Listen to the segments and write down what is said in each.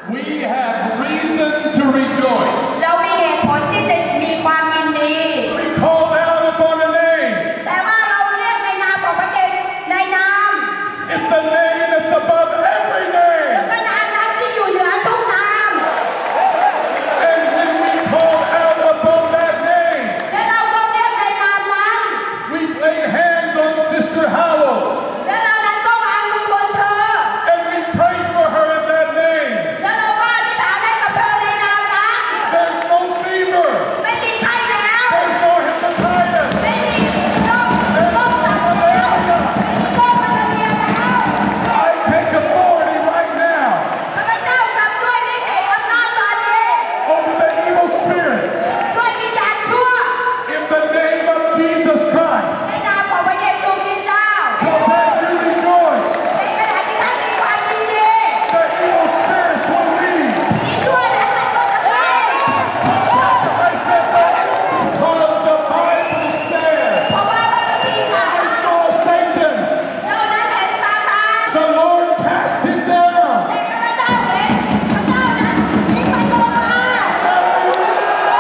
We have reason to rejoice. เรามีเหตุผลที่จะมีความยินดี We called out upon a name. แต่ว่าเราเรียกในนามของพระเยซูในนาม It's a name that's above every แล้ว name. ก็นามนั้นที่อยู่เหนือทุกนาม And when we called out upon that name, และเราก็เรียกในนามนั้น we laid hands on Sister Howell. และเรานั้นก็วางมือบนเธอ And we prayed for her in that name. และเราก็อธิษฐานให้กับเธอในนามนั้น There's no fever. ไม่มีไข้แล้ว There's no hepatitis. ไม่มีโรคตับแล้วไม่มีโรคมะเร็งแล้ว I take authority right now ข้าพเจ้ากลับด้วยฤทธิ์แห่งอำนาจตอนนี้ over the evil spirits ด้วยวิญญาณชั่ว in the name of Jesus Christ. ในนามของพระเยซูคริสต์เจ้า Because as you rejoice, ในขณะที่ท่านมีความยินดี the evil spirits will leave. ผีชั่วนั้นมันก็จะไป I said that because the Bible said, เพราะว่าพระคัมภีร์กล่าว I saw Satan, เรานั้นเห็นซาตาน the Lord cast him down. แต่ข้าพเจ้าเห็นพระเจ้านั้นทิ้งมันลงมาเจ้าทิ้งมันลงมา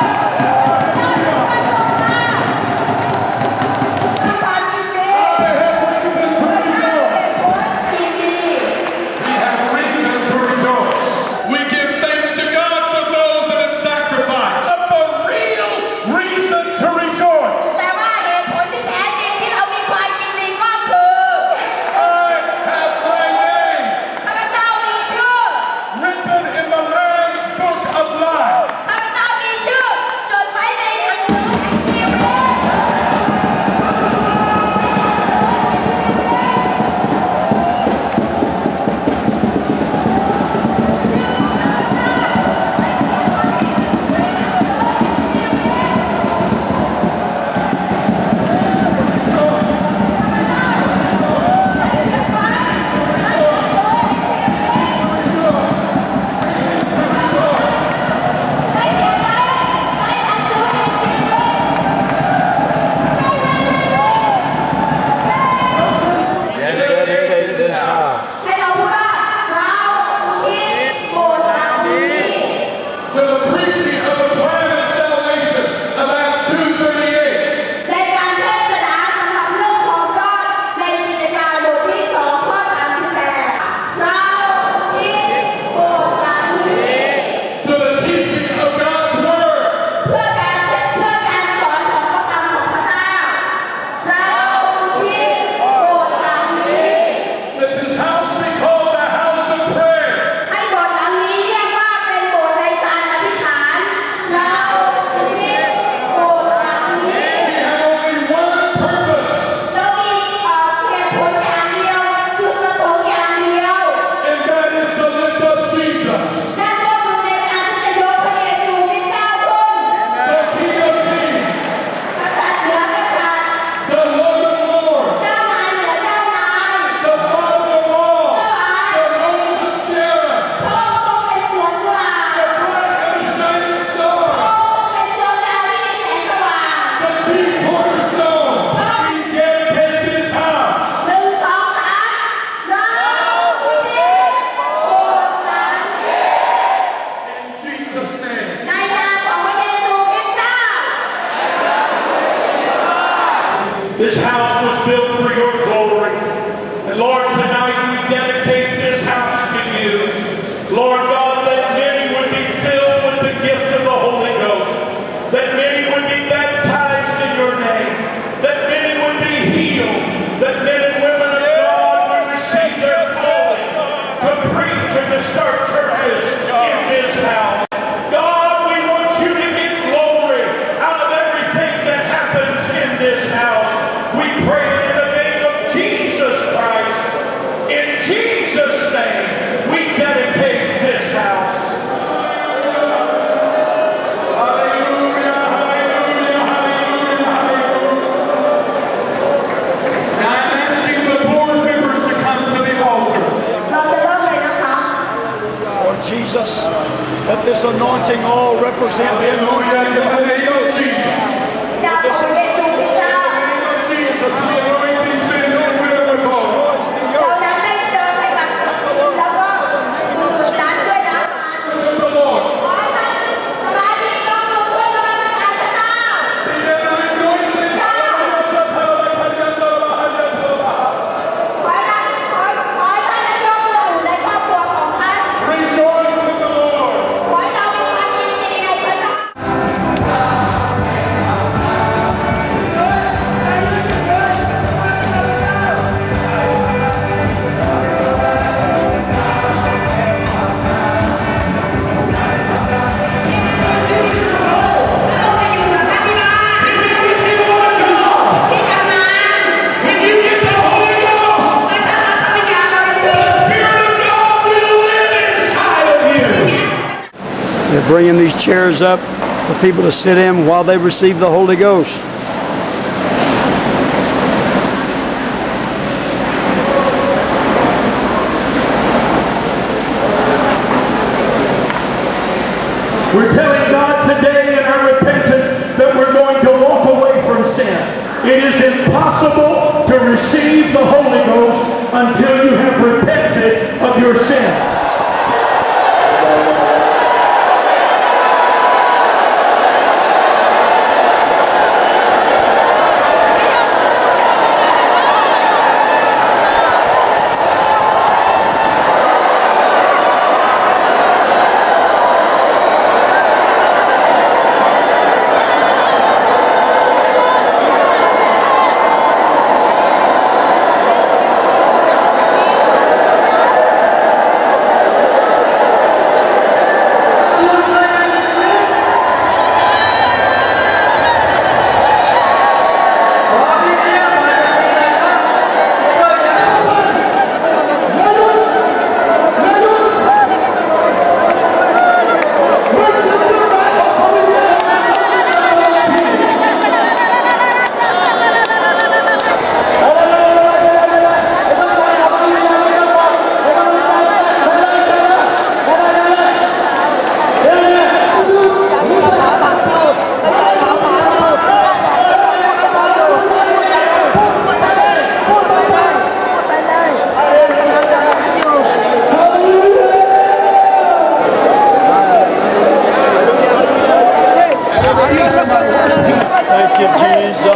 มีความยินดี I have reason to rejoice. ยินดี We have reason to rejoice. We give thanks to God for those that have sacrificed. But the real reason to rejoice, แต่ว่าเหตุผลที่แท้จริงที่เรามีความยินดีก็คือ I have my name ข้าพเจ้ามีชื่อ written in the Lamb's Book of Life. ข้าพเจ้ามีชื่อจดไว้ในหนังสือแห่งชีวิต Dedicate this house ให้เราพูดว่าเราคิดโบสถ์หลังนี้ To the preaching of the plan of salvation of Acts 2:38. ในการเทศนาสำหรับเรื่องของยอดในกิจการบทที่2ข้อ38เราคิดโบสถ์หลังนี้ To the teaching of God's Word. เพื่อการสอนของพระธรรมของพระเจ้าเราคิดโบสถ์หลังนี้ That this house be called the house of prayer. ให้โบสถ์หลังนี้เรียกว่าเป็นโบสถ์ในการอธิษฐานเราคิดโบสถ์หลังนี้ We have only one purpose, เรามีเหตุผลอย่างเดียวจุดประสงค์อย่างเดียว and that is to lift up Jesus, นั่นก็คือในการที่จะยกพระเยซูคริสต์เจ้าขึ้น the King of Kings, กษัตริย์เหนือกษัตริย์ the Lord of Lords, เจ้านายเหนือเจ้านาย the Father of all, the Rose of Sharon, พระองค์ทรงเป็นสวนกุหลาบ the bright and shining พระ star, องค์ทรงเป็นดวงดาวที่มีแสงสว่าง the chief cornerstone. We dedicate this house 1 2 3เราคิดโบสถ์หลังนี้ in Jesus' name. ในนามของพระเยซูคริสต์เจ้า This house was built for your glory. And Lord, tonight we dedicate this house to you. Lord God, that many would be filled with the gift of the Holy Ghost. That many would be baptized in your name. That many would be healed. That men and women of God would receive their calling to preach and to start churches in this house. God, we want you to get glory out of everything that happens in this house. We pray in the name of Jesus Christ. In Jesus' name, we dedicate this house. Hallelujah, hallelujah, hallelujah, hallelujah. Now I'm asking the board members to come to the altar. เราจะเริ่มเลยนะคะ Lord Jesus, let this anointing all represent the anointing of the Holy Ghost. ดาวของพระเยซูคริสต์เจ้า Jesus, we anoint these men and women of God. Destroys the เรา yoke. นั้นได้เจอไปกับแล้วก็ In the name of นั้นด้วยนะ Jesus. They're bringing these chairs up for people to sit in while they receive the Holy Ghost. We're telling God today in our repentance that we're going to walk away from sin. It is impossible to receive the Holy Ghost until you have repented of your sin. Thank you, Jesus.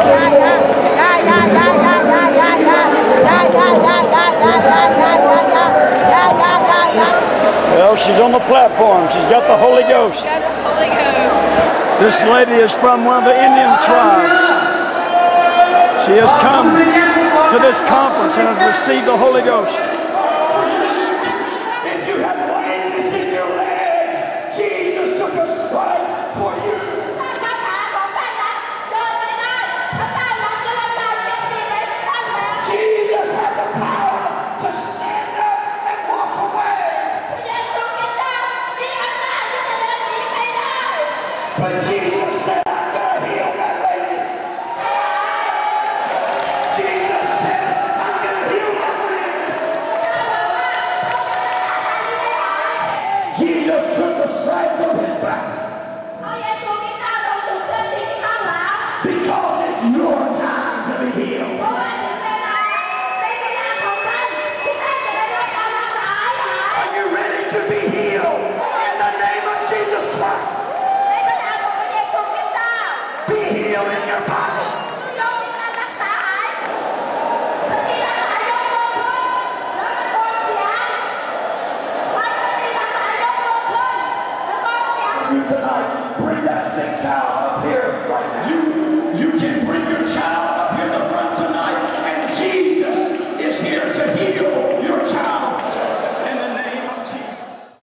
Well, she's on the platform. She's got the Holy Ghost. This lady is from one of the Indian tribes. She has come to this conference and has received the Holy Ghost. If you have wings in your legs, Jesus took a stripe for you. Jesus had the power to stand up and walk away. But Jesus said, I'm going to heal that lady. Jesus said, I'm going to heal that lady. Jesus took the stripes on his back. Because it's your time to be healed. Are you ready to be healed? In the name of Jesus Christ. Be healed in your body. You tonight, bring that sick child up here right now. You can bring your